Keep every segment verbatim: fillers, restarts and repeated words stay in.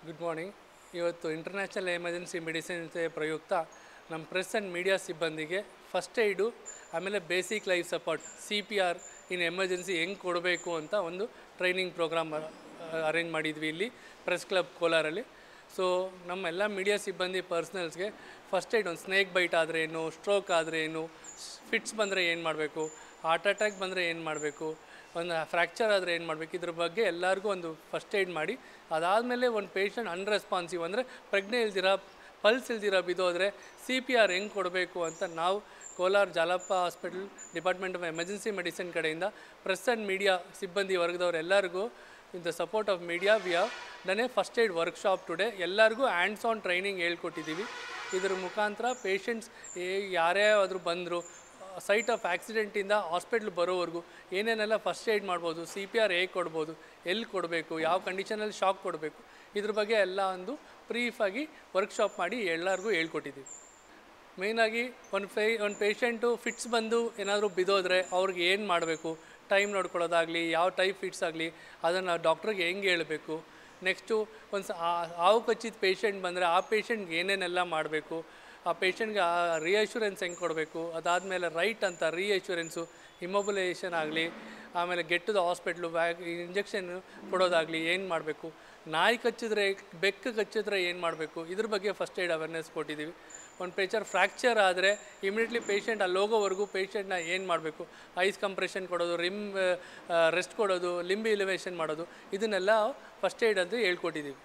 Good morning. ಇವತ್ತು international emergency medicine day ಪ್ರಯುಕ್ತ ನಮ್ಮ ಪ್ರೆಸ್ ಆ್ಯಂಡ್ ಮೀಡಿಯಾ ಸಿಬ್ಬಂದಿಗೆ ಫಸ್ಟ್ ಏಯ್ಡು ಆಮೇಲೆ basic life support C P R in emergency ಹೆಂಗೆ ಕೊಡಬೇಕು ಅಂತ ಒಂದು ಟ್ರೈನಿಂಗ್ ಪ್ರೋಗ್ರಾಮ್ ಅರೇಂಜ್ ಮಾಡಿದ್ವಿ ಇಲ್ಲಿ ಪ್ರೆಸ್ ಕ್ಲಬ್ ಕೋಲಾರಲ್ಲಿ. ಸೊ ನಮ್ಮ ಎಲ್ಲ ಮೀಡಿಯಾ ಸಿಬ್ಬಂದಿ ಪರ್ಸ್ನಲ್ಸ್ಗೆ ಫಸ್ಟ್ ಏಯ್ಡ್ ಒಂದು ಸ್ನೇಕ್ ಬೈಟ್ ಆದರೆ ಏನು, ಸ್ಟ್ರೋಕ್ ಆದರೆ ಏನು, ಫಿಟ್ಸ್ ಬಂದರೆ ಏನು ಮಾಡಬೇಕು, ಹಾರ್ಟ್ ಅಟ್ಯಾಕ್ ಬಂದರೆ ಏನು ಮಾಡಬೇಕು, ಒಂದು ಫ್ರ್ಯಾಕ್ಚರ್ ಆದರೆ ಏನು ಮಾಡಬೇಕು, ಇದ್ರ ಬಗ್ಗೆ ಎಲ್ಲರಿಗೂ ಒಂದು ಫಸ್ಟ್ ಏಯ್ಡ್ ಮಾಡಿ ಅದಾದಮೇಲೆ ಒಂದು ಪೇಷಂಟ್ ಅನ್ರೆಸ್ಪಾನ್ಸಿವ್ ಅಂದರೆ ಪ್ರಜ್ಞೆ ಇಲ್ದಿರ ಪಲ್ಸ್ ಇಲ್ದಿರ ಬಿದ್ದೋದ್ರೆ ಸಿ ಪಿ ಆರ್ ಹೆಂಗೆ ಕೊಡಬೇಕು ಅಂತ ನಾವು Kolar Jalappa hospital department of emergency medicine ಕಡೆಯಿಂದ ಪ್ರೆಸ್ ಆ್ಯಂಡ್ ಮೀಡಿಯಾ ಸಿಬ್ಬಂದಿ ವರ್ಗದವ್ರು ಎಲ್ಲರಿಗೂ in the support of media we have done a first aid workshop today. ಎಲ್ಲರಿಗೂ ಹ್ಯಾಂಡ್ಸ್ ಆನ್ ಟ್ರೈನಿಂಗ್ ಹೇಳ್ಕೊಟ್ಟಿದ್ದೀವಿ. ಇದ್ರ ಮುಖಾಂತರ ಪೇಷಂಟ್ಸ್ ಯಾರೇ ಆದರೂ ಬಂದರು ಸೈಟ್ ಆಫ್ ಆಕ್ಸಿಡೆಂಟಿಂದ ಹಾಸ್ಪಿಟ್ಲ್ ಬರೋವರೆಗೂ ಏನೇನೆಲ್ಲ ಫಸ್ಟ್ ಏಯ್ಡ್ ಮಾಡ್ಬೋದು, ಸಿ ಪಿ ಆರ್ ಹೇಗೆ ಕೊಡ್ಬೋದು, ಎಲ್ಲಿ ಕೊಡಬೇಕು, ಯಾವ ಕಂಡೀಷನಲ್ಲಿ ಶಾಕ್ ಕೊಡಬೇಕು, ಇದ್ರ ಬಗ್ಗೆ ಎಲ್ಲ ಒಂದು ಬ್ರೀಫಾಗಿ ವರ್ಕ್ಶಾಪ್ ಮಾಡಿ ಎಲ್ಲರಿಗೂ ಹೇಳ್ಕೊಟ್ಟಿದ್ದೀವಿ. ಮೇಯ್ನಾಗಿ ಒಂದು ಫೇ ಒಂದು ಪೇಷಂಟು ಫಿಟ್ಸ್ ಬಂದು ಏನಾದರೂ ಬಿದ್ದೋದ್ರೆ ಅವ್ರಿಗೆ ಏನು ಮಾಡಬೇಕು, ಟೈಮ್ ನೋಡ್ಕೊಳ್ಳೋದಾಗಲಿ, ಯಾವ ಟೈಪ್ ಫಿಟ್ಸ್ ಆಗಲಿ ಅದನ್ನು ಡಾಕ್ಟ್ರಿಗೆ ಹೆಂಗೆ ಹೇಳಬೇಕು. ನೆಕ್ಸ್ಟು ಒಂದು ಸ ಹಾವು ಕಚ್ಚಿದ ಪೇಷಂಟ್ ಬಂದರೆ ಆ ಪೇಷಂಟ್ಗೆ ಏನೇನೆಲ್ಲ ಮಾಡಬೇಕು, ಆ ಪೇಷಂಟ್ಗೆ ಆ ರಿಯಶ್ಯೂರೆನ್ಸ್ ಹೆಂಗೆ ಕೊಡಬೇಕು, ಅದಾದಮೇಲೆ ರೈಟ್ ಅಂತ ರಿಯಶ್ಯೂರೆನ್ಸು ಇಮೊಬಿಲೈಸೇಷನ್ ಆಗಲಿ, ಆಮೇಲೆ get to the hospital vac injection ಕೊಡೋದಾಗಲಿ ಏನು ಮಾಡಬೇಕು, ನಾಯಿ ಕಚ್ಚಿದ್ರೆ ಬೆಕ್ಕು ಕಚ್ಚಿದ್ರೆ ಏನು ಮಾಡಬೇಕು, ಇದ್ರ ಬಗ್ಗೆ ಫಸ್ಟ್ ಏಯ್ಡ್ ಅವೇರ್ನೆಸ್ ಕೊಟ್ಟಿದ್ದೀವಿ. ಒಂದು ಪೇಚರ್ ಫ್ರ್ಯಾಕ್ಚರ್ ಆದರೆ ಇಮಿಡಿಯೇಟ್ಲಿ ಪೇಷಂಟ್ ಅಲ್ಲಿ ಹೋಗೋವರೆಗೂ ಪೇಷಂಟ್ನ ಏನು ಮಾಡಬೇಕು, ಐಸ್ ಕಂಪ್ರೆಷನ್ ಕೊಡೋದು, ರಿಮ್ ರೆಸ್ಟ್ ಕೊಡೋದು, ಲಿಂಬ್ ಇಲಿವೇಷನ್ ಮಾಡೋದು, ಇದನ್ನೆಲ್ಲ ಫಸ್ಟ್ ಏಯ್ಡ್ ಅಂತ ಹೇಳ್ಕೊಟ್ಟಿದ್ದೀವಿ.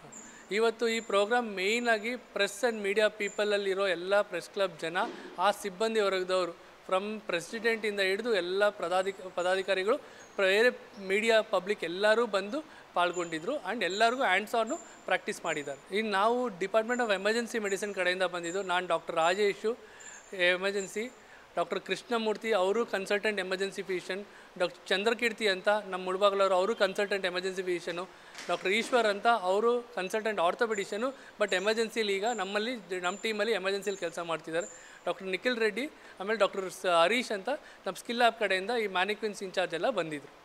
ಇವತ್ತು ಈ ಪ್ರೋಗ್ರಾಮ್ ಮೇಯ್ನಾಗಿ ಪ್ರೆಸ್ ಆ್ಯಂಡ್ ಮೀಡಿಯಾ ಪೀಪಲಲ್ಲಿರೋ ಎಲ್ಲ ಪ್ರೆಸ್ ಕ್ಲಬ್ ಜನ, ಆ ಸಿಬ್ಬಂದಿ ವರ್ಗದವರು ಫ್ರಮ್ ಪ್ರೆಸಿಡೆಂಟಿಂದ ಹಿಡಿದು ಎಲ್ಲ ಪದಾಧಿಕ ಪದಾಧಿಕಾರಿಗಳು ಬೇರೆ ಮೀಡಿಯಾ ಪಬ್ಲಿಕ್ ಎಲ್ಲರೂ ಬಂದು ಪಾಲ್ಗೊಂಡಿದ್ದರು ಆ್ಯಂಡ್ ಎಲ್ಲರಿಗೂ ಹ್ಯಾಂಡ್ಸ್ ಆನು ಪ್ರಾಕ್ಟೀಸ್ ಮಾಡಿದ್ದಾರೆ. ಇನ್ನು ನಾವು ಡಿಪಾರ್ಟ್ಮೆಂಟ್ ಆಫ್ ಎಮರ್ಜೆನ್ಸಿ ಮೆಡಿಸಿನ್ ಕಡೆಯಿಂದ ಬಂದಿದ್ದು. ನಾನು doctor Rajesh emergency, doctor Krishnamurthy ಅವರು consultant emergency physician, doctor Chandrakeerthi ಅಂತ ನಮ್ಮ ಮುಳಬಾಗಿಲವರು ಅವರು consultant emergency physician, doctor Eshwar ಅಂತ ಅವರು ಕನ್ಸಲ್ಟೆಂಟ್ ಆರ್ಥೋಪೆಡಿಷಿಯನು, ಬಟ್ ಎಮರ್ಜೆನ್ಸಿಲಿ ಈಗ ನಮ್ಮಲ್ಲಿ ನಮ್ಮ ಟೀಮಲ್ಲಿ ಎಮರ್ಜೆನ್ಸಿಲಿ ಕೆಲಸ ಮಾಡ್ತಿದ್ದಾರೆ. ಡಾಕ್ಟರ್ ನಿಖಿಲ್ ರೆಡ್ಡಿ, ಆಮೇಲೆ ಡಾಕ್ಟರ್ ಹರೀಶ್ ಅಂತ ನಮ್ಮ ಸ್ಕಿಲ್ ಆ್ಯಪ್ ಕಡೆಯಿಂದ ಈ ಮ್ಯಾನಿಕ್ವಿನ್ಸ್ ಇನ್ಚಾರ್ಜ್ ಎಲ್ಲ ಬಂದಿದ್ದರು.